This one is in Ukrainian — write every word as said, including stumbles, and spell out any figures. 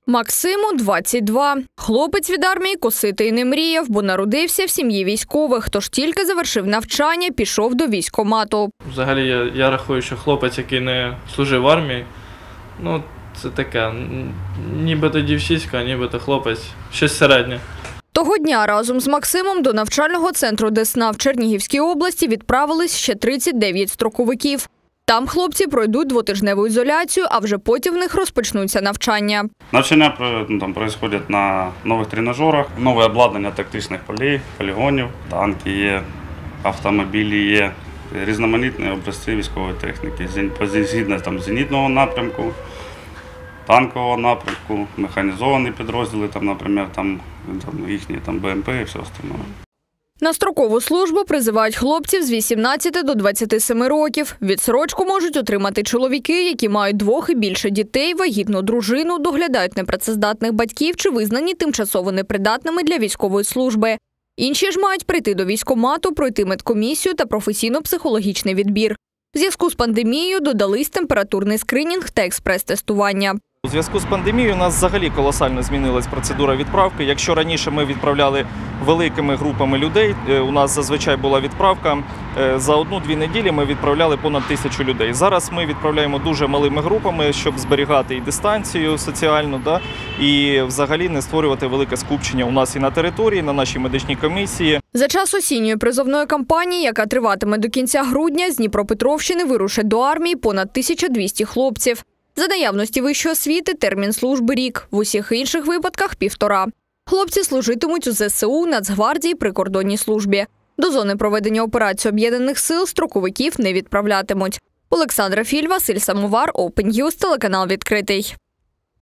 Максиму двадцять два. Хлопець від армії косити й не мріяв, бо народився в сім'ї військових, тож тільки завершив навчання, пішов до військкомату. Взагалі я, я рахую, що хлопець, який не служив в армії, ну це таке, нібито дівчиська, нібито хлопець, щось середнє. Того дня разом з Максимом до навчального центру Десна в Чернігівській області відправились ще тридцять дев'ять строковиків. Там хлопці пройдуть двотижневу ізоляцію, а вже потім в них розпочнуться навчання. Навчання ну, там, происходит на нових тренажерах, нове обладнання тактичних полей, полігонів, танки є, автомобілі є, різноманітні образці військової техніки, згідно там, зенітного напрямку, танкового напрямку, механізовані підрозділи, там, наприклад, там, там, їхні там, Б М П і все остальне. На строкову службу призивають хлопців з вісімнадцяти до двадцяти семи років. Відсрочку можуть отримати чоловіки, які мають двох і більше дітей, вагітну дружину, доглядають непрацездатних батьків чи визнані тимчасово непридатними для військової служби. Інші ж мають прийти до військкомату, пройти медкомісію та професійно-психологічний відбір. В зв'язку з пандемією додались температурний скринінг та експрес-тестування. У зв'язку з пандемією у нас взагалі колосально змінилась процедура відправки. Якщо раніше ми відправляли великими групами людей, у нас зазвичай була відправка, за одну-дві неділі ми відправляли понад тисячу людей. Зараз ми відправляємо дуже малими групами, щоб зберігати і дистанцію соціальну, да, і взагалі не створювати велике скупчення у нас і на території, на нашій медичній комісії. За час осінньої призовної кампанії, яка триватиме до кінця грудня, з Дніпропетровщини вирушать до армії понад тисяча двісті хлопців. За наявності вищої освіти термін служби – рік, в усіх інших випадках – півтора. Хлопці служитимуть у Зе Се У, Нацгвардії, прикордонній службі. До зони проведення операції Об'єднаних сил строковиків не відправлятимуть. Олександра Філь, Василь Самовар, Open News, телеканал «Відкритий».